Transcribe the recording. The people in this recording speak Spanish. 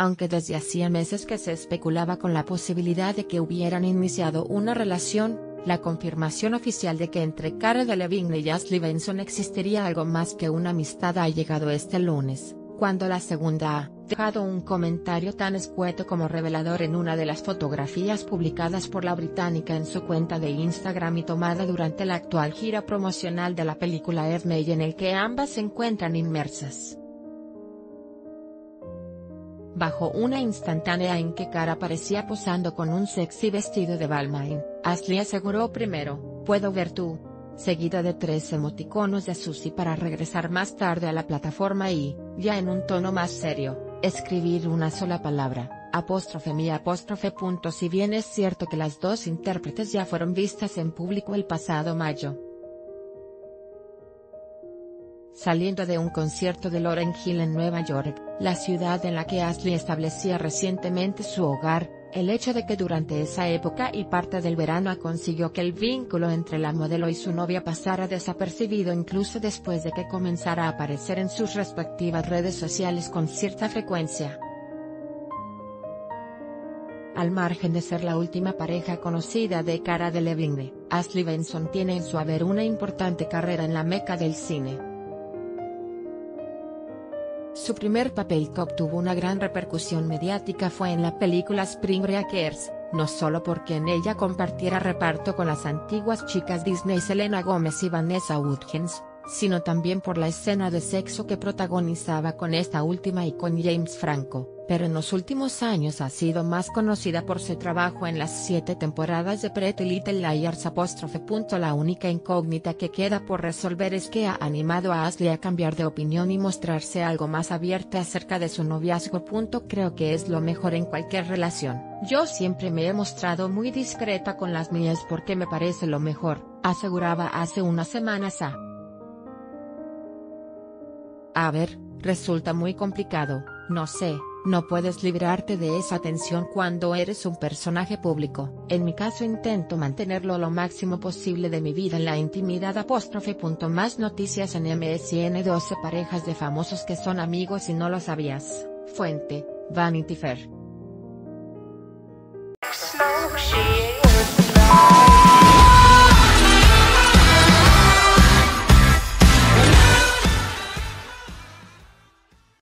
aunque desde hacía meses que se especulaba con la posibilidad de que hubieran iniciado una relación. La confirmación oficial de que entre Cara Delevingne y Ashley Benson existiría algo más que una amistad ha llegado este lunes, cuando la segunda ha dejado un comentario tan escueto como revelador en una de las fotografías publicadas por la británica en su cuenta de Instagram y tomada durante la actual gira promocional de la película Hermey en el que ambas se encuentran inmersas. Bajo una instantánea en que Cara parecía posando con un sexy vestido de Balmain, Ashley aseguró primero, "Puedo ver tú", seguida de 3 emoticonos de Susie para regresar más tarde a la plataforma y, ya en un tono más serio, escribir una sola palabra, '. Si bien es cierto que las dos intérpretes ya fueron vistas en público el pasado mayo. Saliendo de un concierto de Lauryn Hill en Nueva York, la ciudad en la que Ashley establecía recientemente su hogar, el hecho de que durante esa época y parte del verano consiguió que el vínculo entre la modelo y su novia pasara desapercibido incluso después de que comenzara a aparecer en sus respectivas redes sociales con cierta frecuencia. Al margen de ser la última pareja conocida de Cara Delevingne, Ashley Benson tiene en su haber una importante carrera en la meca del cine. Su primer papel que obtuvo una gran repercusión mediática fue en la película Spring Breakers, no solo porque en ella compartiera reparto con las antiguas chicas Disney Selena Gomez y Vanessa Hudgens, sino también por la escena de sexo que protagonizaba con esta última y con James Franco, pero en los últimos años ha sido más conocida por su trabajo en las 7 temporadas de Pretty Little Liars. La única incógnita que queda por resolver es qué ha animado a Ashley a cambiar de opinión y mostrarse algo más abierta acerca de su noviazgo. Creo que es lo mejor en cualquier relación. Yo siempre me he mostrado muy discreta con las mías porque me parece lo mejor, aseguraba hace unas semanas A ver, resulta muy complicado, no sé, no puedes librarte de esa tensión cuando eres un personaje público. En mi caso intento mantenerlo lo máximo posible de mi vida en la intimidad. Más noticias en MSN. 12 parejas de famosos que son amigos y no lo sabías. Fuente, Vanity Fair.